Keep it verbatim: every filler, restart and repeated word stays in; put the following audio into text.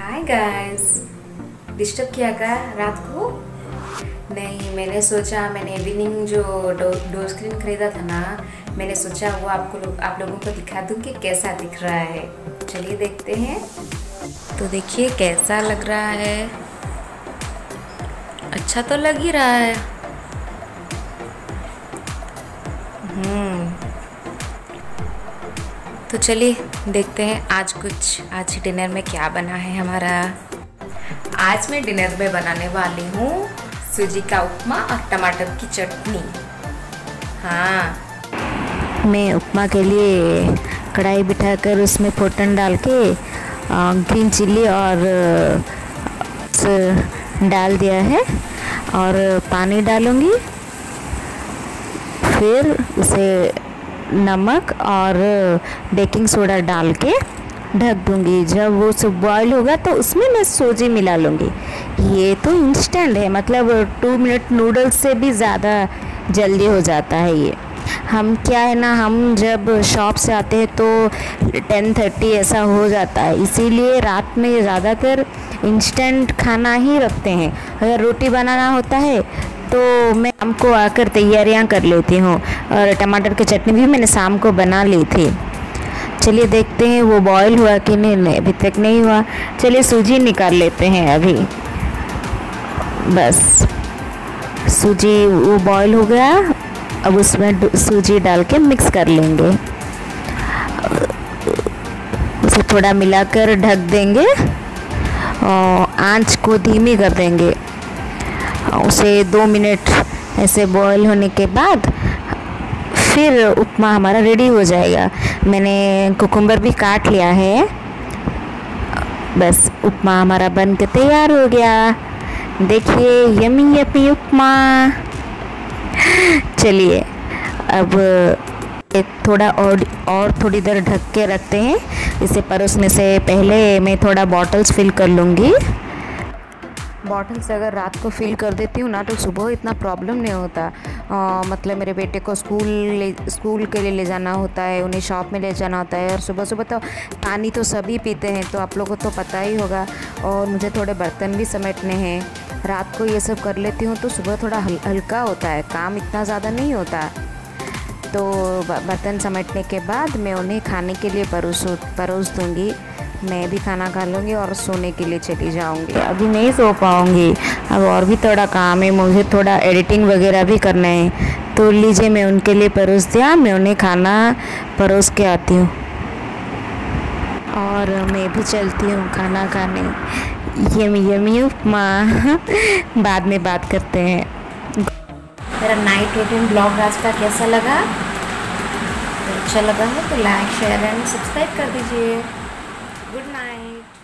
Hi guys, disturb किया क्या रात को? नहीं, मैंने सोचा मैंने इवनिंग जो डो, डोर स्क्रीन खरीदा था ना, मैंने सोचा वो आपको लो, आप लोगों को दिखा दूं कि कैसा दिख रहा है। चलिए देखते हैं। तो देखिए कैसा लग रहा है। अच्छा तो लग ही रहा है। हम्म तो चलिए देखते हैं आज कुछ आज डिनर में क्या बना है हमारा। आज मैं डिनर में बनाने वाली हूँ सूजी का उपमा और टमाटर की चटनी। हाँ, मैं उपमा के लिए कढ़ाई बिठाकर उसमें फोड़न डाल के ग्रीन चिल्ली और डाल दिया है और पानी डालूँगी। फिर उसे नमक और बेकिंग सोडा डाल के ढक दूँगी। जब वो सब बॉयल होगा तो उसमें मैं सूजी मिला लूँगी। ये तो इंस्टेंट है, मतलब टू मिनट नूडल्स से भी ज़्यादा जल्दी हो जाता है ये। हम क्या है ना, हम जब शॉप से आते हैं तो टेन थर्टी ऐसा हो जाता है, इसीलिए रात में ज़्यादातर इंस्टेंट खाना ही रखते हैं। अगर रोटी बनाना होता है तो मैं शाम को आकर तैयारियां कर लेती हूँ। और टमाटर की चटनी भी मैंने शाम को बना ली थी। चलिए देखते हैं वो बॉईल हुआ कि नहीं। नहीं, अभी तक नहीं हुआ। चलिए सूजी निकाल लेते हैं अभी। बस सूजी वो बॉईल हो गया, अब उसमें सूजी डाल के मिक्स कर लेंगे। उसे थोड़ा मिलाकर ढक देंगे और आंच को धीमी कर देंगे। उसे दो मिनट ऐसे बॉईल होने के बाद फिर उपमा हमारा रेडी हो जाएगा। मैंने कुकुम्बर भी काट लिया है। बस उपमा हमारा बन के तैयार हो गया। देखिए यमी यमी उपमा। चलिए अब थोड़ा और और थोड़ी देर ढक के रखते हैं। इसे परोसने से पहले मैं थोड़ा बॉटल्स फिल कर लूँगी। बॉटल्स अगर रात को फिल कर देती हूँ ना तो सुबह इतना प्रॉब्लम नहीं होता। आ, मतलब मेरे बेटे को स्कूल ले स्कूल के लिए ले जाना होता है, उन्हें शॉप में ले जाना होता है, और सुबह सुबह तो पानी तो सभी पीते हैं, तो आप लोगों को तो पता ही होगा। और मुझे थोड़े बर्तन भी समेटने हैं। रात को ये सब कर लेती हूँ तो सुबह थोड़ा हल, हल्का होता है, काम इतना ज़्यादा नहीं होता। तो बर्तन समेटने के बाद मैं उन्हें खाने के लिए परोस परोस दूँगी। मैं भी खाना खा लूँगी और सोने के लिए चली जाऊँगी। अभी नहीं सो पाऊँगी, अब और भी थोड़ा काम है, मुझे थोड़ा एडिटिंग वगैरह भी करना है। तो लीजिए मैं उनके लिए परोस दिया, मैं उन्हें खाना परोस के आती हूँ और मैं भी चलती हूँ खाना खाने। Yummy yummy upma. बाद में बात करते हैं। मेरा नाइट रूटीन ब्लॉग आज का कैसा लगा? तो अच्छा लगा हो तो लाइक शेयर एंड सब्सक्राइब कर दीजिए। Good night.